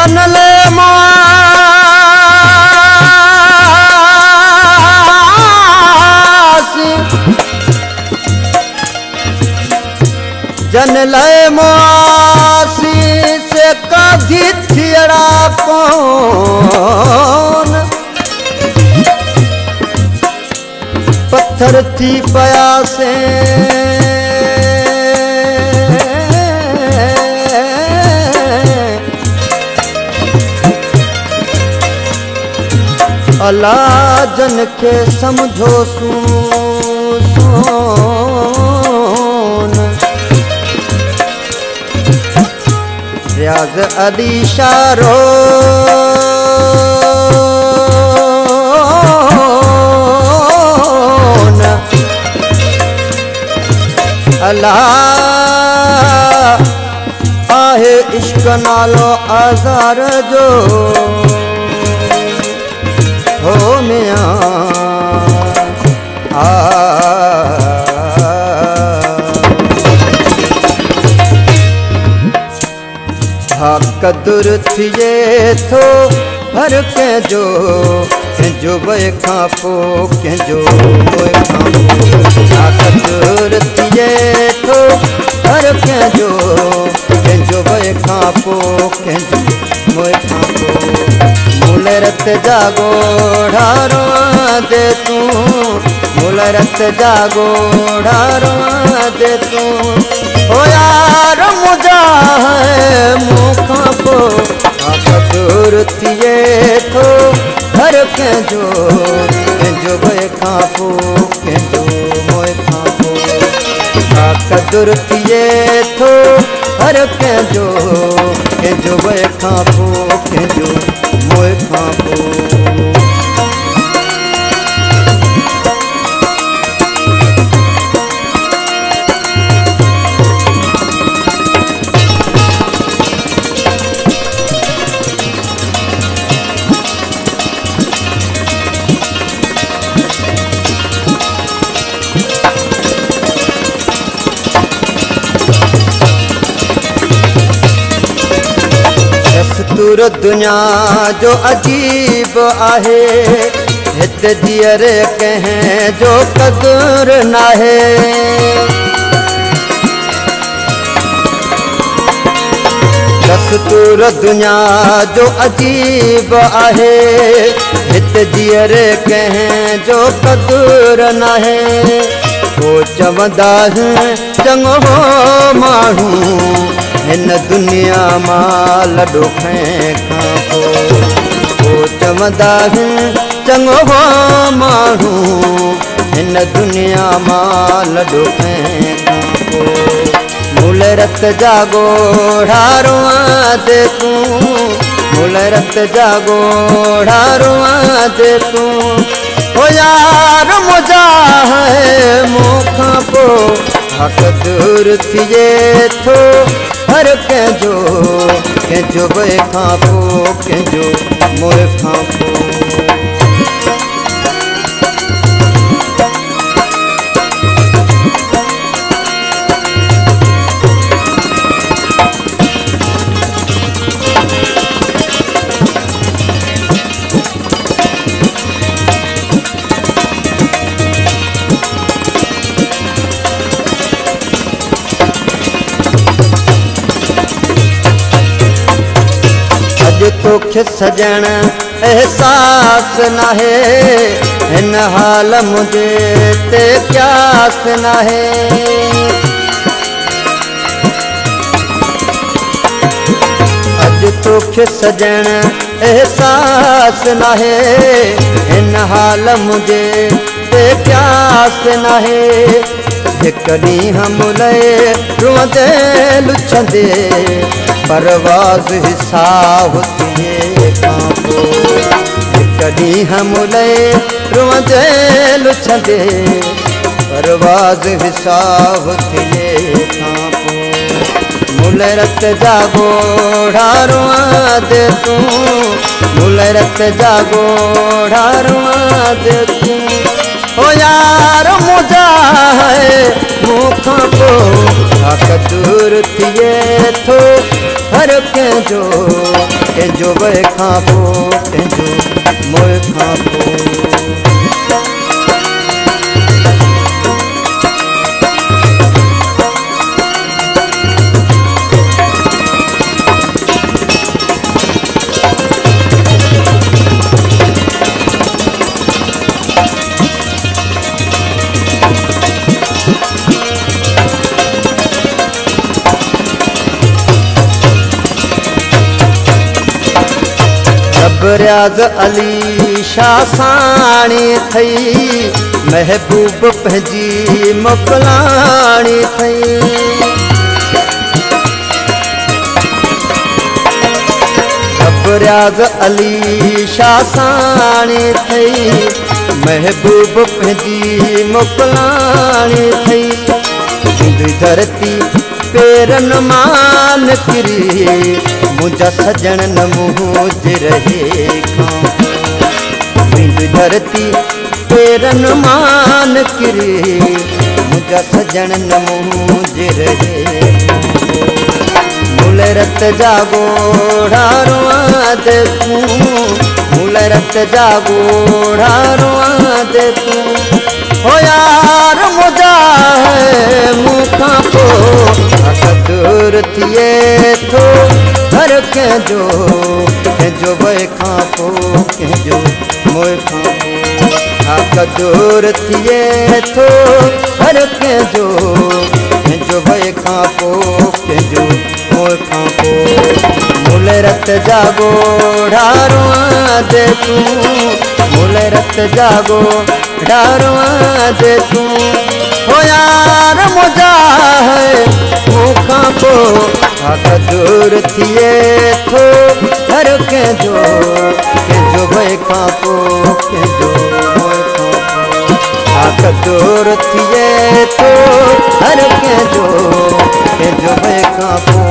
जनले मुआसी जनले मुआसी से कभी थियरा कौन पत्थर थी प्यासे अल्लाह जन के समझो सोन रियाज अली शारो अल्लाह आहे इश्क नालो आज़ार जो हो मियां कदुर थिए थो हर कंहिंजो वे खां पोइ कंहिंजो मोए खां पोइ कदुर थिए थो हर कंहिंजो वे खां पोइ कंहिंजो मोए खां पोइ मूल रत जागो ढारो दे तू मूल रत जागो ढारो दे तू ओ यार मुझा है मुखां पो कदुर थिए थो हर कंहिंजो वे खां पोइ कंहिंजो मोए खां पोइ कदुर थिए थो हर कंहिंजो वे खां पोइ कंहिंजो मोए खां पोइ दस्तूर दुनिया जो अजीब आहे हित जीअर कंहिंजो कदुर नाहे दस्तूर दुनिया जो अजीब आहे हित जीअर कंहिंजो कदुर नाहे को चवंदा चङो माण्हू हिन दुनिया मां लॾो खां पोइ चवंदा चङो माण्हू हिन दुनिया मां लॾो खां पोइ मूल रत जागो ढारो दे तूं मूल रत जागो ढारो दे तूं ओ यार मुझा है मूंखां पोइ कदुर थिए थो हर कंहिंजो वे खां पोइ कंहिंजो मोए खां पोइ तोखे सजण एहसास नाहे हिन हाल मुझे ते क्यास नाहे अज तोखे सजण एहसास नाहे हिन हाल मुझे ते क्यास नाहे हिक ॾींहुं मुले रोंदे लुछंदे परवाज़ हिसाब थिए खां पोइ हिक ॾींहुं मुले रोंदे लुछंदे परवाज़ हिसाब थिए खां पोइ मुल रत जागो ढारो दे तूं मुल रत जागो ढारो दे तूं ओ यार मुझा है मूंखां पोइ कदुर थिए थो हर कंहिंजो वे खां पोइ कंहिंजो मोह खां पोइ। रियाज़ अली शाह साणी थई महबूब पंहिंजी मोकलाणी थई। रियाज़ अली शाह साणी थई महबूब पंहिंजी मोकलाणी थई। सिंधी धरती पेरन मान किरी मुझा सजन न मुझ रहे खां। सिंधी धरती पेरन मान किरी मुझा सजन न मुझ रहे। मुल रत जागोड़ा रुआ दे तू, मुल रत जागोड़ा रुआ दे तू। हो यार मुझा है मुखां पोइ दूर थिए थो हर कंहिंजो वे खां पोइ कंहिंजो मोह खां पोइ। दूर थिए थो हर कंहिंजो वे खां पोइ कंहिंजो मोह खां पोइ। मुल रत जागोड़ा रुआ दे तू, मुल रत जागोड़ा रुआ दे तू। हो यार मुझा है मुखां पोइ दूर थिए थो हर कंहिंजो वे खां पोइ कंहिंजो मोह खां पोइ। दूर थिए थो हर कंहिंजो वे खां पोइ।